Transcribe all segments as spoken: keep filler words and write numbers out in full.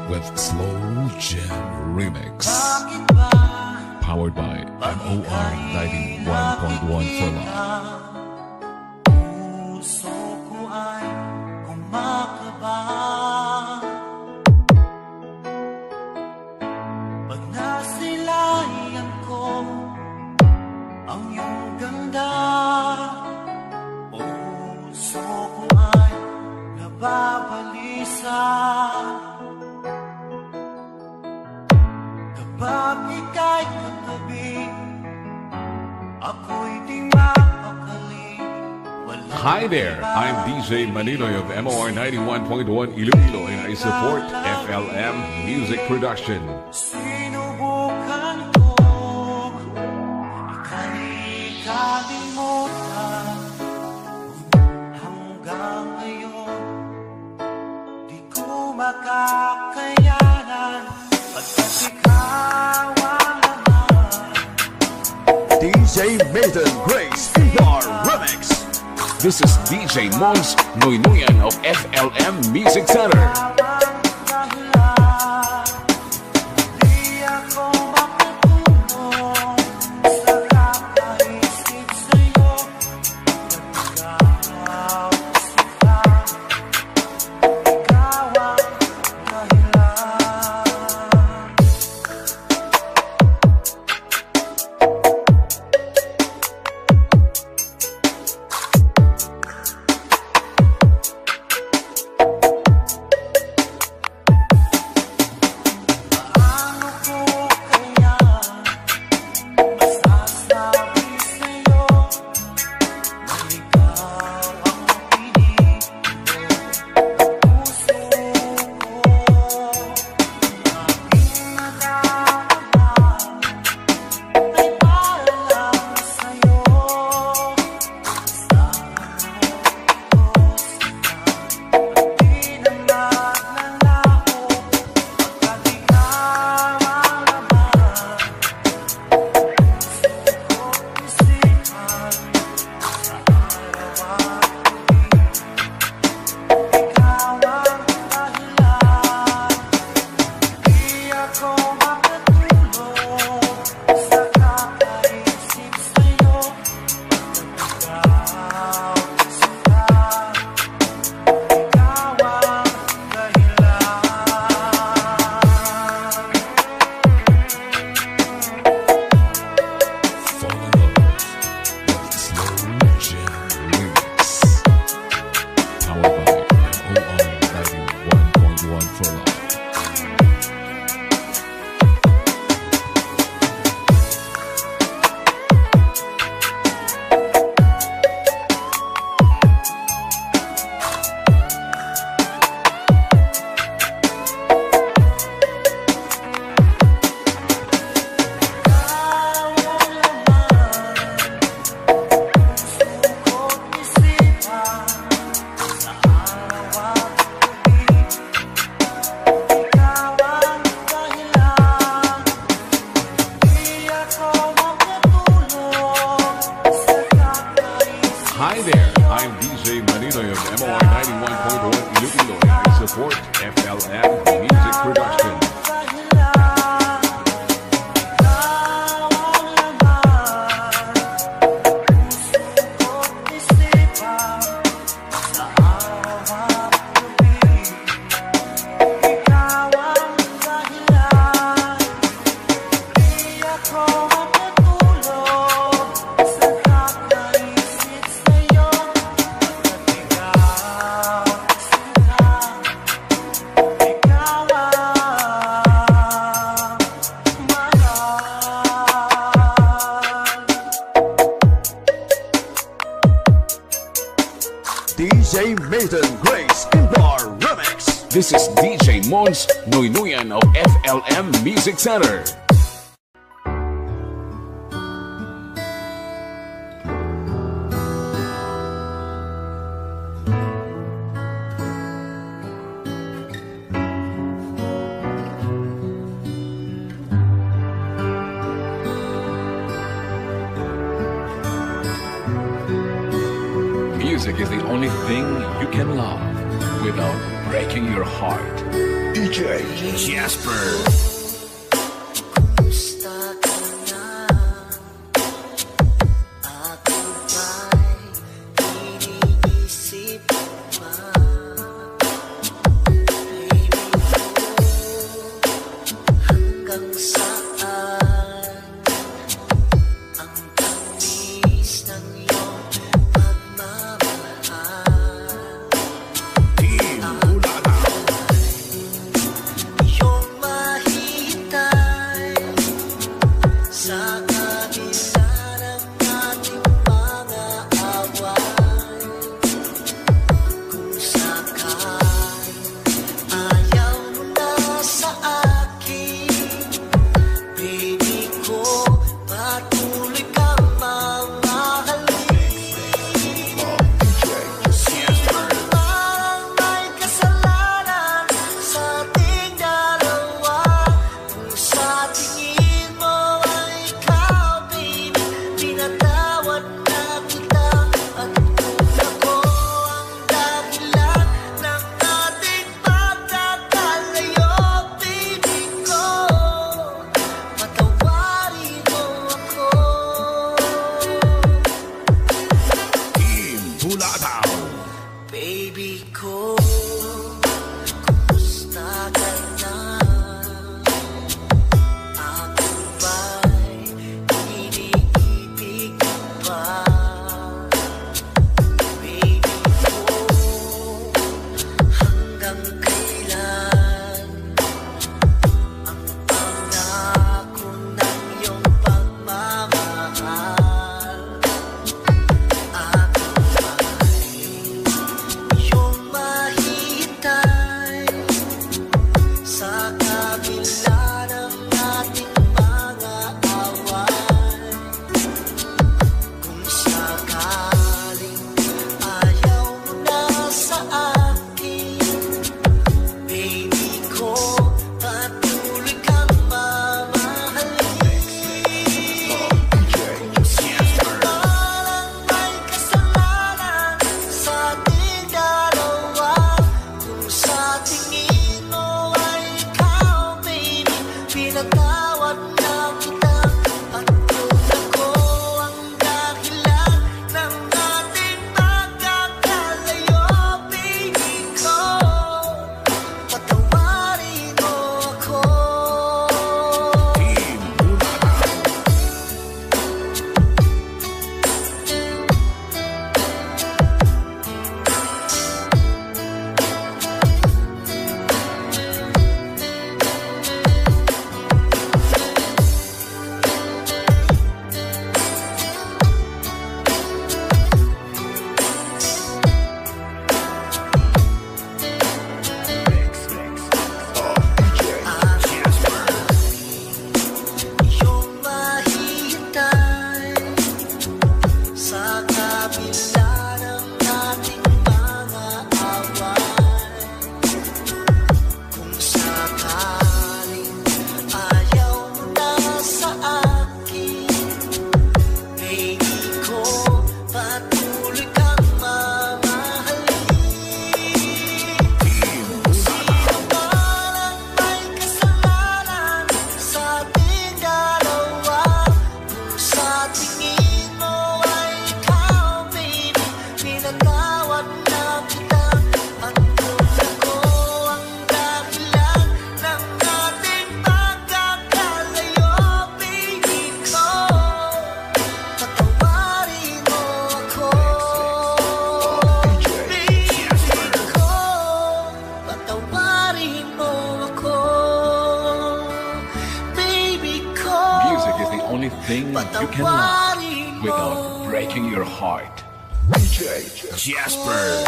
with Slow Jam Remix. Powered by M O R ninety-one point one for Love. Puso ko ay kumakaba pag nasilayan ko ang iyong ganda. Puso ko ay nababalisa kapag ika'y katabi, ako'y di mapakali. Hi there, I'm D J Maninoy of M O R ninety-one point one Iloilo, and I support F L M Music Production. Sinubukan ko ika'y kalimutan, hanggang ngayon di ko makakayanan pagkat ikaw ang laman. D J Maiden Grace Bar Remix. This is D J Mons Noynoyan of F L M Music Center. Hi there, I'm D J Maninoy of M O R ninety-one point one Iloilo, and I support F L M Music Production. D J Maiden Grace Bar Remix. This is D J Mons Noynoyan of F L M Music Center. Music is the only thing you can love without breaking your heart. D J Jasper. Kumusta ka na? Ako ba'y iniisip pa? Baby ko, hanggang saan ang tamis ng iyong pagmamahal? Team Bulataw. Iyong mahihintay sa kabila ng ating mga away. Kung sakaling ayaw mo na sa akin, baby ko, patuloy kang mamahalin. Parang may kasalanan sa ating dalawa. Kung sa tingin mo ay ikaw, baby, pinatawad na kita. At kung ako ang dahilan ng ating pagkakalayo, baby ko, patawarin mo ako. Team Bulataw. Baby ko, kumusta ka na? Ako ba'y iniibig pa? Baby ko, hanggang kailan ang pangako ng iyong pagmamahal? Ako ba'y iyong mahihintay sa kabila ng ating mga away? Kung sakaling ayaw mo na sa akin, baby ko, patuloy kang mamahalin. Parang may kasalanan sa ating dalawa. Kung sa tingin mo ay ikaw, baby, pinatawad na kita. At kung ako ang dahilan ng ating pagkakalayo, baby ko, patawarin mo ako. Team Bulataw. Jasper. Iyong mahihintay sa kabila ng ating mga away. Kung sakaling ayaw mo na sa akin, baby ko, patuloy kang mamahalin. Team Bulataw. Parang may kasalanan sa ating dalawa. Kung sa tingin mo ay ikaw, baby, pinatawad na kita. At kung ako ang dahilan ng ating pagkakalayo, baby ko, patawarin mo ako. Baby ko, patawarin mo ako. Baby ko, Music is the only thing you can love patawarin mo. without breaking your heart. D J Jasper.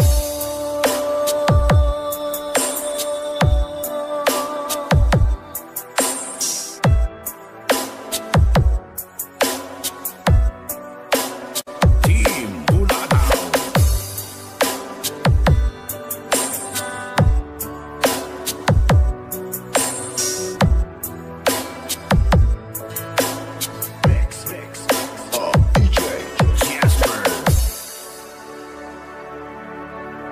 Team Bulataw. D J Jasper.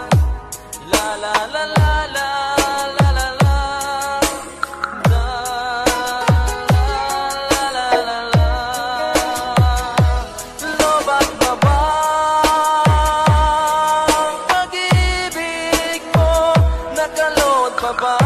La la la la la la la la. La la la la la. Lobag na ba ang pag-ibig mo? Nakalot pa ba